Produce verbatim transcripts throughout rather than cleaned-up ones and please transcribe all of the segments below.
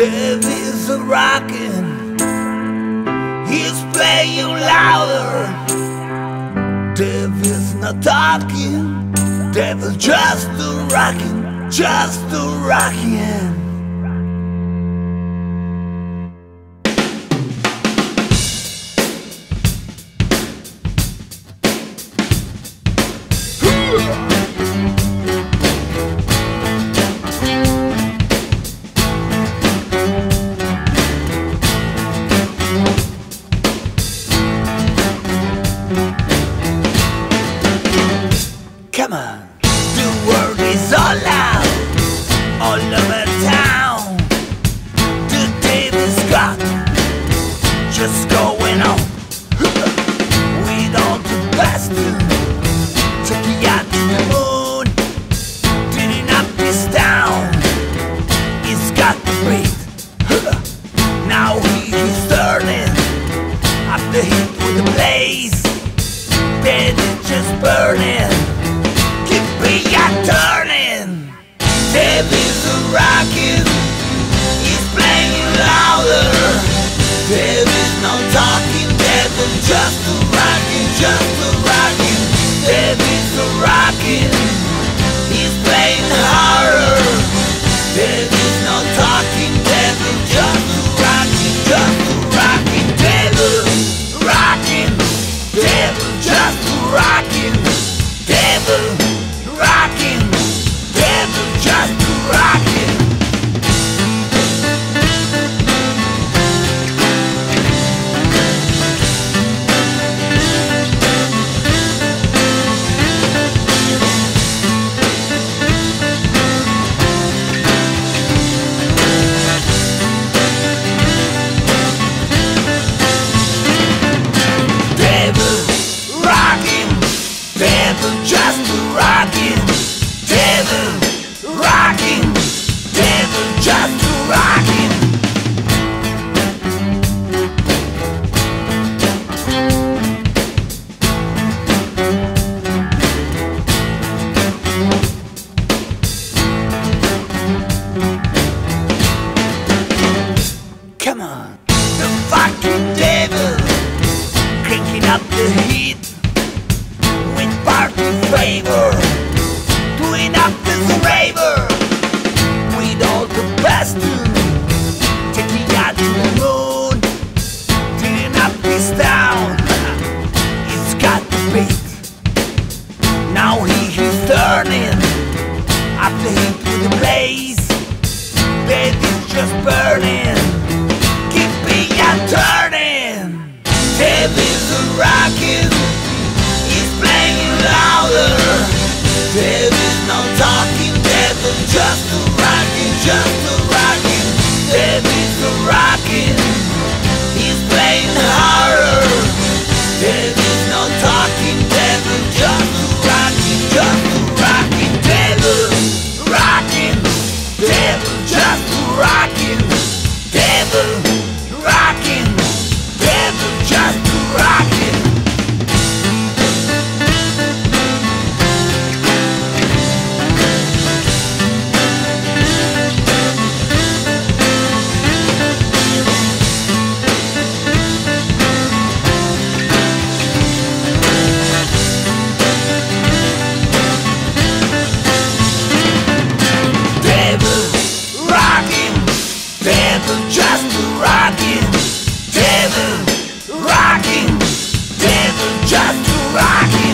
David's a rockin', he's playing louder. David's not talking, David's just a rockin', just a rockin'. Come on, the world is all loud, all over town. The Davis got just going on. We don't do best take you out to the moon, turning up this town. It's got the beat. Now he is turning up the heat with the blaze. Then it's just burning. We are turning. David's a rockin', he's playing louder. David's not talking, David's just a rockin', just a rockin'. David's a rockin', he's playing harder. David's not talking, David's just a rockin', just a rockin'. David's rockin', David's just a rockin'. David rockin', Devil just rockin'. Devil rockin', Devil just rockin'. Devil rockin', Devil just rockin'. Come on, the fucking devil, cranking up the heat with party favor. Doing up this raver with all the best taking out to the moon, cleaning up this town. It's got the beat. Now he is turning up the heat with the blaze. That is just burning. Keep me on turning. David's a rockin', he's playing louder. David's not talking, David's just a rockin', just a rockin'. David's a rockin', he's playing harder. David's not talking, David's just a rockin', just a rockin'. David rockin', David just a rockin'. David rockin', David just a rockin'. Just rockin', Devil rockin', Devil just rockin'.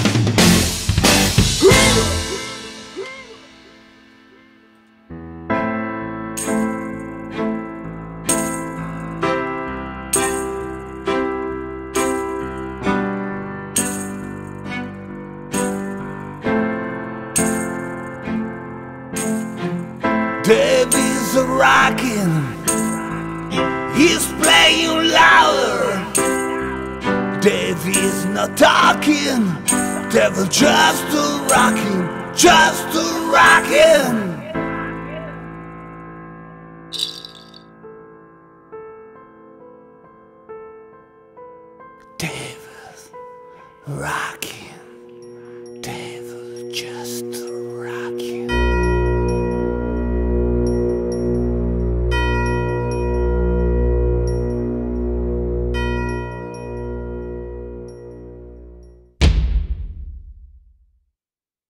David's a rockin', he's playing louder. David's not talking, Devil just a rockin', just a rockin'. David's rockin'.